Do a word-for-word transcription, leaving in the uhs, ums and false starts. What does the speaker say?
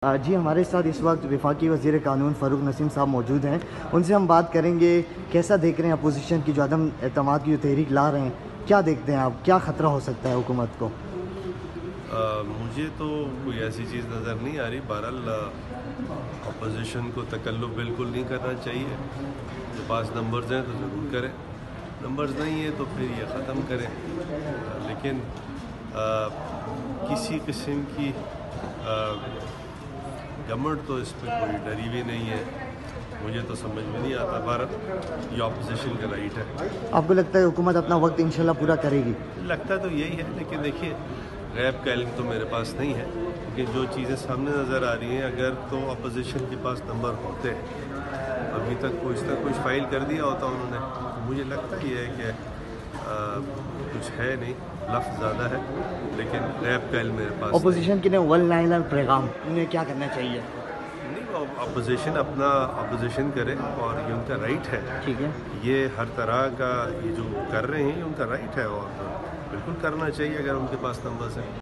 جی ہمارے ساتھ اس وقت وفاقی وزیر قانون فاروق نسیم صاحب موجود ہیں. ان سے ہم بات کریں گے کیسا دیکھ رہے ہیں اپوزیشن کی جو عدم اعتماد کی جو تحریک لا رہے ہیں, کیا دیکھتے ہیں آپ, کیا خطرہ ہو سکتا ہے حکومت کو؟ آ, مجھے تو کوئی ایسی چیز نظر نہیں آ رہی. بہرحال اپوزیشن کو تکلف بالکل نہیں کرنا چاہیے. جو پاس نمبرز ہیں تو ضرور کریں, نمبرز نہیں ہیں تو پھر یہ ختم کریں. لیکن آ, کسی قسم کی گورنمنٹ تو اس پہ کوئی ڈری بھی نہیں ہے. مجھے تو سمجھ میں نہیں آتا. بھارت یہ اپوزیشن کا رائٹ ہے. آپ کو لگتا ہے حکومت اپنا وقت انشاءاللہ پورا کرے گی؟ لگتا تو یہی ہے, لیکن دیکھیے غیب کا علم تو میرے پاس نہیں ہے. لیکن جو چیزیں سامنے نظر آ رہی ہیں, اگر تو اپوزیشن کے پاس نمبر ہوتے, ابھی تک کوئی اس تک کچھ فائل کر دیا ہوتا انہوں نے. مجھے لگتا یہ ہے کہ آ, کچھ ہے نہیں, لفظ زیادہ ہے, لیکن غیب کا علم میرے پاس. اپوزیشن کے لیے ون لائنر پیغام انہیں کیا کرنا چاہیے؟ نہیں, اپوزیشن اپنا اپوزیشن کرے اور یہ ان کا رائٹ ہے. ٹھیک ہے, یہ ہر طرح کا یہ جو کر رہے ہیں یہ ان کا رائٹ ہے, اور بالکل کرنا چاہیے اگر ان کے پاس نمبرز ہیں.